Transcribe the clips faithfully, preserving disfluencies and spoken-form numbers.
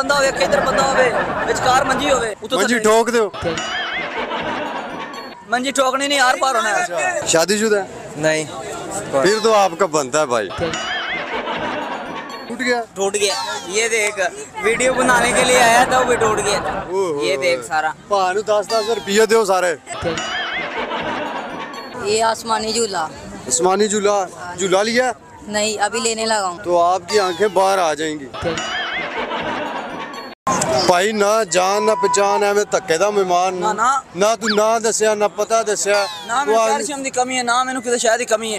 बंदा होवे इधर बंदा होवे विचकार मंजी होवे मंजी ठोक दो। मंजी ठोकनी नहीं यार पार होना है। शादीशुदा नहीं फिर तो आपका बनता है भाई। टूट गया टूट गया ये देख वीडियो बनाने के लिए आया था वो भी टूट गया ये देख सारा भानु दस दस रुपये दो सारे। ये आसमानी झूला आसमानी झूला झूला लिया नहीं अभी लेने लगा हूँ। तो आपकी आंखें बाहर आ जाएंगी भाई। ना जान ना पहचान है मैं धक्के दा मेहमान ना ना ना तू ना दसिया ना पता दसिया ना मैं कैल्शियम दी कमी है ना मैनू किसी शायद दी कमी है।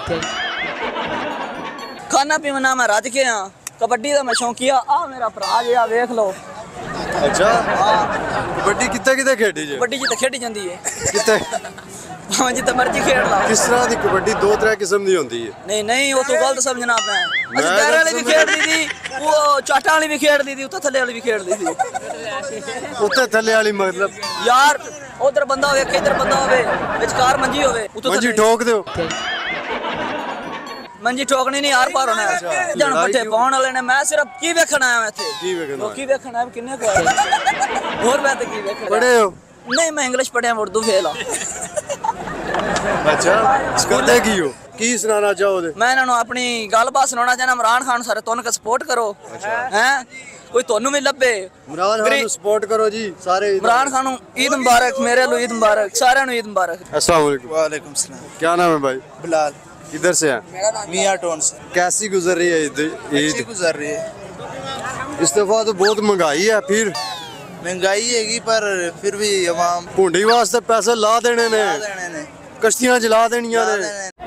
खाना पीना ना मैं रज के हाँ कबड्डी का मैं शौकीया आ मेरा भरा जी वेख लो। अच्छा हाँ कबड्डी कितने कितने खेडी जे कबड्डी जिते खेडी जाती है कितने भावें जिते मर्जी खेड ला। किस तरह की कबड्डी दो तरह किस्म दी होती है। नहीं नहीं वो तो गलत समझना आपने असि पैर वाली भी खेड दी थी वो चाटा वाली भी खेड दी थी उत्ते थल्ले वाली भी खेड दी थी। उत्ते थल्ले वाली मतलब यार उधर बंदा होवे इधर बंदा होवे विचकार मंजी होवे मंजी ठोक दो। मंजी ठोकनी नहीं यार पार होना है। जन पट्टे पाउण वाले ने मैं सिर्फ की वेखण आया मैं इत्थे की वेखण की वेखण आया किन्ने को और मैं तो की वेखण पढ़े हो नहीं मैं इंग्लिश पढ़िया उर्दू फेल हां। अच्छा करदे की हो की सुनाना चाहोगे। मैं इन्हां नूं अपनी गलबात सुनाना चाहना इमरान खान सारे तुहानू के सपोर्ट करो हैं कोई तुहानू भी लब्बे इमरान खान नूं सपोर्ट करो जी सारे। इमरान खान नूं ईद मुबारक मेरे लो ईद मुबारक सारे नूं ईद मुबारक। अस्सलाम वालेकुम। वालेकुम सलाम। क्या नाम है भाई। बिलाल। किधर से हैं। मियां टाउन से। कैसी गुजर रही है ईद। ईद गुजर रही है। इस दफा तो बहुत महंगाई है फिर महंगाई हैगी पर फिर भी अवाम भुंडी वास्ते पैसे ला देने ने कश्तियां जला देनियां ने।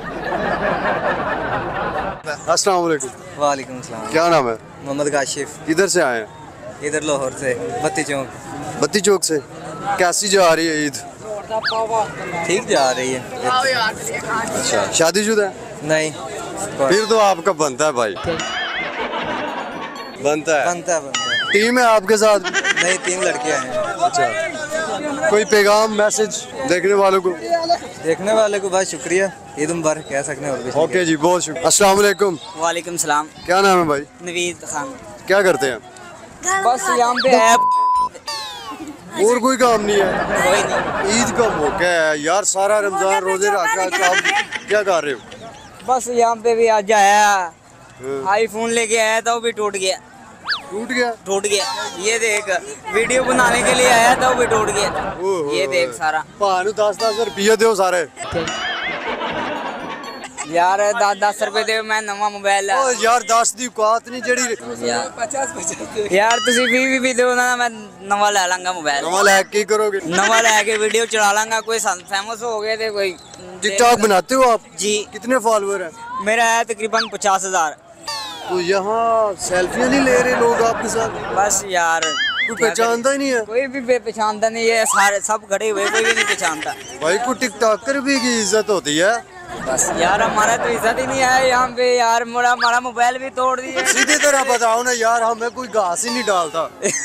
अस्सलाम वालेकुम। वालेकुम सलाम। क्या नाम है। मोहम्मद काशिफ। किधर से आए हैं। इधर लाहौर से बत्ती चौक। बत्ती चौक से कैसी जा रही है ईद। ठीक जा रही है। अच्छा शादीशुदा नहीं फिर तो आपका बनता है भाई। बनता है बनता है बनता है। टीम है आपके साथ। नहीं तीन लड़कियां हैं। अच्छा कोई पैगाम मैसेज देखने वालों को। देखने वाले को बहुत शुक्रिया ईद मुबारक कह सकते हैं और भी। ओके जी बहुत शुक्रिया। अस्सलाम वालेकुम। वालेकुम सलाम। क्या नाम है भाई। नवीद खान। क्या करते हैं। बस यहाँ पे है और कोई काम नहीं है। कोई नहीं ईद का मौका है यार सारा रमजान रोजे रखा आप क्या कर रहे हो। बस यहाँ पे भी आज आया आईफोन लेके आया था वो भी टूट गया टूट गया टूट गया ये देख वीडियो बनाने के लिए आया था वो भी टूट गया ये देख सारा। भानु दस दस रुपये दो सारे। यार दस दस रुपए दे मैं नवा मोबाइल ओ यार दस दी औकात नहीं जेड़ी यार तुसी भी भी भी दो ना मैं नवा ले लांगा मोबाइल। नवा ले की करोगे। नवा लेके वीडियो चला लांगा कोई फेमस हो गए थे कोई। टिकटॉक बनाते हो आप जी। कितने फॉलोअर हैं। मेरा है तकरीबन पचास हजार। तो यहाँ सेल्फियाँ नहीं ले रहे लोग आपके साथ। बस यार कोई पहचानता ही नहीं है। कोई भी पहचानता नहीं है सारे सब खड़े हुए कोई भी नहीं पहचानता। भाई को टिकटॉकर भी की इज्जत होती है। बस यार हमारा तो इज्जत ही नहीं है यहाँ पे यार मोरा हमारा मोबाइल भी तोड़ दिया। सीधी तरह बताओ ना यार हमें कोई घास ही नहीं डालता।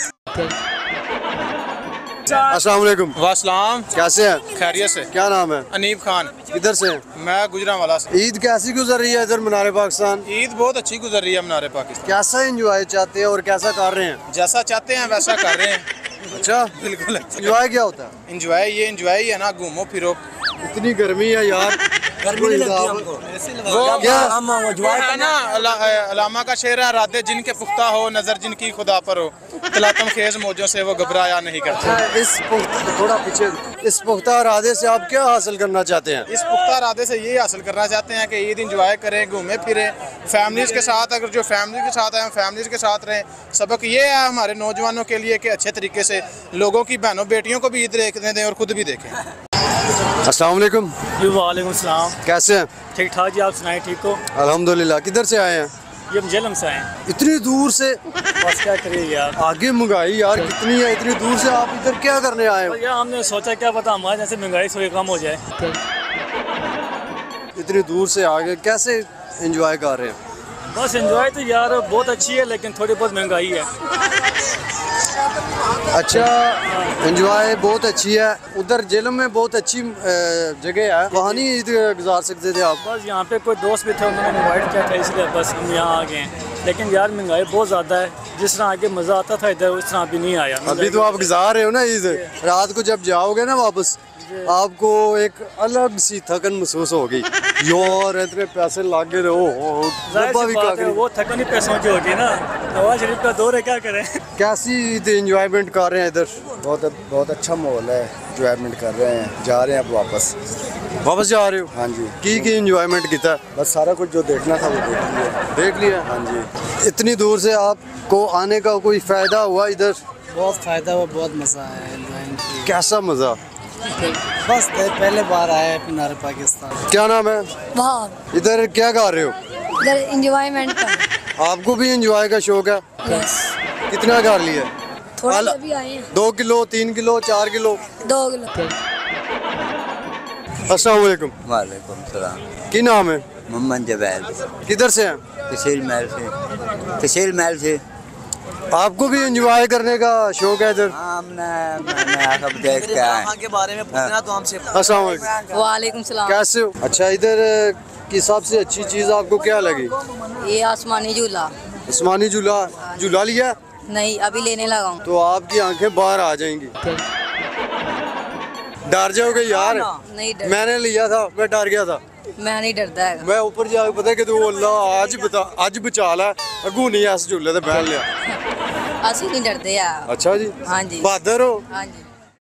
अस्सलाम वालेकुम। वासलाम। कैसे हैं। खैरियत से। क्या नाम है। अनीब खान। किधर से हैं। मैं गुजरांवाला से। ईद कैसी गुजर रही है इधर मनारे पाकिस्तान। ईद बहुत अच्छी गुजर रही है मनारे पाकिस्तान। कैसा एंजॉय चाहते हैं और कैसा कर रहे हैं। जैसा चाहते हैं वैसा कर रहे हैं। अच्छा बिल्कुल एंजॉय क्या होता है। एंजॉय ये एंजॉय ही है ना घूमो फिरो। इतनी गर्मी है यार गर्मी नहीं लगती हमको। वो क्या है ना अलामा का शेर है राधे जिनके पुख्ता हो नजर जिनकी खुदा पर हो तलातम खेज मौजों से वो घबराया नहीं करते। इस थोड़ा पीछे इस पुख्ता इरादे से आप क्या हासिल करना चाहते हैं। इस पुख्ता इरादे से ये हासिल करना चाहते हैं कि ईद इंजॉय करें घूमे फिरें फैमिलीज के साथ। अगर जो फैमिली के साथ आए फैमिलीज के साथ रहें। सबक ये है हमारे नौजवानों के लिए कि अच्छे तरीके से लोगों की बहनों बेटियों को भी ईद देखने दें और खुद भी देखें। अस्सलाम वालेकुम। जी वालेकुम सलाम। कैसे हैं। ठीक ठाक जी आप सुनाए ठीक हो। अल्हम्दुलिल्लाह। किधर से आए हैं। ये जेलम से आए। इतनी दूर से। बस क्या करिए यार आगे महंगाई यार कितनी है इतनी दूर से आप इधर क्या करने आए हो। यार हमने सोचा क्या पता हमारे जैसे महंगाई थोड़ी कम हो जाए। इतनी दूर से आगे कैसे एंजॉय कर रहे हैं। बस एंजॉय तो यार बहुत अच्छी है लेकिन थोड़ी बहुत महंगाई है। अच्छा एंजॉय बहुत अच्छी है। उधर जेलम में बहुत अच्छी जगह है वहाँ नहीं ईद गुजार सकते थे आप। बस यहाँ पे कोई दोस्त भी थे उन्होंने इनवाइट किया था इसलिए बस हम यहाँ आ गए हैं। लेकिन यार महंगाई बहुत ज़्यादा है। जिस तरह आगे मज़ा आता था इधर उस तरह अभी नहीं आया। अभी तो आप गुजार रहे हो ना ईद, रात को जब जाओगे ना वापस आपको एक अलग सी थकन महसूस होगी। यार इतने पैसे लागे रहो, जाहिर डब्बा सी भी बात है, कागज। वो थकन ही पैसों की होगी ना। नवाज शरीफ का दौर है, क्या करें। कैसी ईद एंजॉयमेंट कर रहे हैं इधर? बहुत बहुत अच्छा माहौल है, एंजॉयमेंट कर रहे हैं, जा रहे हैं अब वापस। वापस जा रहे हो? हाँ जी, की की एंजॉयमेंट किया? बस सारा कुछ जो देखना था वो देख लिया। देख लिया? हाँ जी। इतनी दूर से आपको आने का कोई फायदा हुआ इधर? बहुत फ़ायदा हुआ, बहुत मज़ा आया एंजॉइंग किया। कैसा मजा? बस पहले बार आए पिनार पाकिस्तान। क्या नाम है? वहाँ इधर क्या कर रहे हो? इधर इंजॉयमेंट का। आपको भी एंजॉय का शौक है? यस, कितना कर लिया? थोड़ा अल- अभी आए हैं। दो किलो, तीन किलो, चार किलो? दो किलो। अस्सलाम वालेकुम। वालेकुम सलाम। की नाम है? मोहम्मद जवेद, किधर से हैं? तहसील महल से। तहसील महल से। आपको भी एंजॉय करने का शौक है इधर? हाँ, हमने मैंने सब देख के आए। के बारे में पूछना तो हमसे। अस्सलाम वालेकुम। वालेकुम सलाम। कैसे हो? अच्छा, इधर की सबसे अच्छी चीज़ आपको क्या लगी? ये आसमानी झूला। आसमानी झूला झूला लिया? नहीं, अभी लेने लगा हूँ। तो आपकी आंखें बाहर आ जाएंगी। डर जाओगे यार? नहीं डर, मैंने लिया था, मैं डर गया था। मैं नहीं डरता है। मैं ऊपर जाके पता कि तू अल्लाह आज बता आज बचा ला, अगू नहीं ऐस झूले ते बैठ लिया। असली नहीं डरते यार। अच्छा जी, हाँ जी। बहादुर हो। हाँ जी।